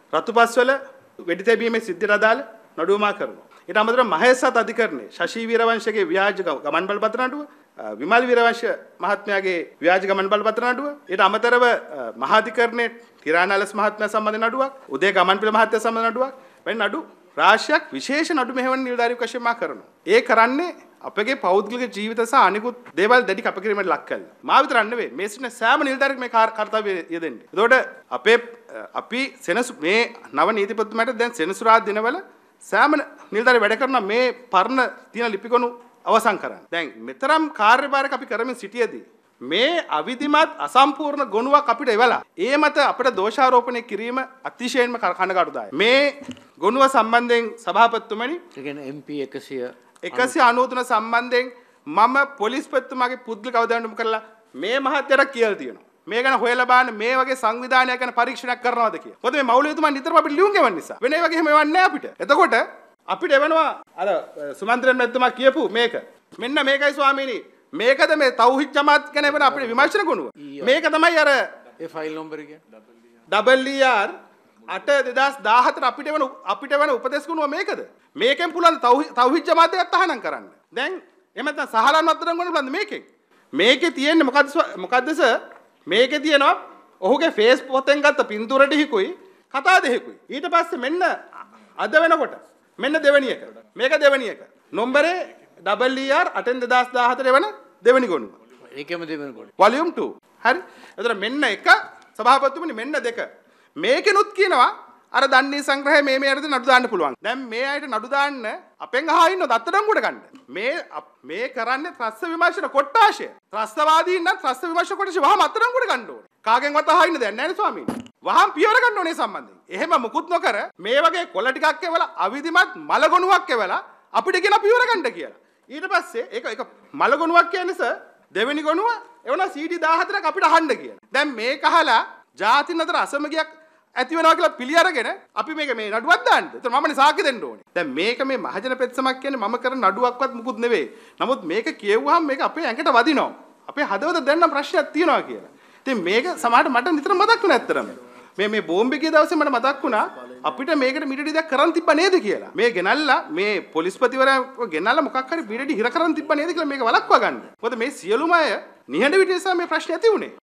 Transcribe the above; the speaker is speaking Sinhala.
රතුපස්වල වෙඩි තැබීමේ සිද්ධියට අදාළ නඩුවමා කරනවා. ඊට අමතරව මහේසත් අධිකරණයේ ශෂී වීරවංශගේ ව්‍යාජ ගමන් බලපත්‍ර නඩුව, විමල් වීරවංශ මහත්මයාගේ ව්‍යාජ ගමන් බලපත්‍ර නඩුව, ඊට අමතරව මහාධිකරණයේ තිරානාලස් මහත්මයා සම්බන්ධ නඩුවක්, උදේ ගමන්පිල මහත්මයා සම්බන්ධ නඩුවක්, වෙන නඩු රාශියක් විශේෂ නඩු මෙහෙවන නිලධාරියෙකු වශයෙන් මා කරනවා. ඒ කරන්නේ අපගේ පෞද්ගලික ජීවිත සහ අනිකුත් දේවල් දැඩි කැපකිරීමට ලක් කරලා. මා විතරක් නෙවෙයි මේ සිටින සෑම නිලධාරියෙක් මේ කාර්යය යෙදෙන්නේ. එතකොට අපි මේ නව නීතිපතිතුමාට දැන් සෙනසුරාදා දිනවල සෑම නිලධාරියෙක් වැඩ කරන මේ පරණ තියෙන ලිපිගොනු අවසන් කරන්න. දැන් මෙතරම් කාර්යභාරයක් අපි කරමින් සිටියේදී මේ අවිධිමත් අසම්පූර්ණ ගොනුවක් අපිට එවලා ඒ මත අපිට දෝෂාරෝපණය කිරීම අතිශයින්ම කනගාටුදායකයි. මේ ගොනුව සම්බන්ධයෙන් සභාපතිතුමනි, ඒ කියන්නේ MP 193 සම්බන්ධයෙන් මම පොලිස්පතිතුමාගේ පුද්ගලික අවධානය යොමු කරලා මේ මහත්යට කියලා තියෙනවා. මේ ගැන හොයලා බලන්න මේ වගේ සංවිධානයක් ගැන පරීක්ෂණයක් කරනවද කියලා. මොකද මේ මෞලිකතුමා නිතරම අපිට ලියුම් ගෙවන්න නිසා. වෙන ඒ වගේ එහෙම එවන්නේ නැහැ අපිට. එතකොට අපිට එවනවා අර සුමන්ත්‍රන් මැතිතුමා කියපු මේක. මෙන්න මේකයි ස්වාමීනි. මේකද මේ තෞහිද් ජමාත් ගැන වෙන අපේ විමර්ශන ගුණුව. මේක තමයි අර ඒ ෆයිල් නම්බර කියන්නේ ER 8/2014 අපිට වෙන උපදේශ ගුණුව මේකද? මේකෙන් පුළුවන් තෞහිද් ජමාත් එකත් අහනම් කරන්න. දැන් එහෙම නැත්නම් සහලන් වත්තරන් ගන්න බලන්න මේකෙන්. මේකේ තියෙන්නේ මොකද්ද සර්? මේකේ තියෙනවා ඔහුගේ ෆේස් පොතෙන් ගත්ත පින්තූර ටිකකුයි කතා දෙකකුයි. ඊට පස්සේ මෙන්න අද වෙනකොට මෙන්න දෙවෙනි එක. මේක දෙවෙනි එක. නම්බරේ ER 8/2014 වෙන දෙවෙනි ගොනුව. ඒකෙම දෙවෙනි ගොනුව. වොලියුම් 2. හරි. එතන මෙන්න එක සභාපතිතුමනි මෙන්න දෙක. මේකෙනුත් කියනවා අර දන්නේ සංග්‍රහය මේ අරද නඩු දාන්න පුළුවන්. දැන් මේ අයට නඩු දාන්න අපෙන් අහා ඉන්නව දත්තඩංගුවට ගන්න. මේ කරන්නේ ත්‍රස්ත විමර්ශන කොට්ටාශය. ත්‍රස්තවාදීන් නම් ත්‍රස්ත විමර්ශන කොට්ටාශය වහම අත්තඩංගුවට ගන්න ඕනේ. කාගෙන්වත් අහා ඉන්න දෙයක් නැහැ නේ ස්වාමීනි. වහම පියවර ගන්න ඕනේ සම්බන්ධයෙන්. එහෙම මුකුත් නොකර මේ වගේ කොළ ටිකක් එවලා අවිධිමත් මලගොනුවක් එවලා අපිට කියන පියවර ගන්න කියලා. ඊට පස්සේ ඒක මලගොනුවක් කියන්නේ සර් දෙවෙනි ගොනුව එවන CD 14ක් අපිට අහන්න කියලා. දැන් මේක අහලා ජාතින් අතර අසමගියක් ඇති වෙනවා කියලා පිළි අරගෙන අපි මේක මේ නඩුවක් දාන්නද? ඒතර මමනේ සාක්ෂි දෙන්න ඕනේ. දැන් මේක මේ මහජන පෙත්සමක් කියන්නේ මම කරන නඩුවක්වත් මුකුත් නෙවෙයි. නමුත් මේක කියවුවාම මේක අපේ ඇඟට වදිනවා. අපේ හදවත දැන් නම් ප්‍රශ්නයක් තියෙනවා කියලා. ඉතින් මේක සමහරට මට නිතර මතක් වෙන ඇත්තරම. මේ බෝම්බේ ගිය දවසේ මට මතක් වුණා අපිට මේකට මීටරි දෙයක් කරන් තිබ්බ නේද කියලා. මේ ගෙනල්ලා මේ පොලිස්පතිවරයා ගෙනල්ලා මොකක් හරි මීටරි හිර කරන් තිබ්බ නේද කියලා මේක වළක්වා ගන්න. මොකද මේ සියලුම අය නිහඬ විට නිසා මේ ප්‍රශ්නේ ඇති වුණේ.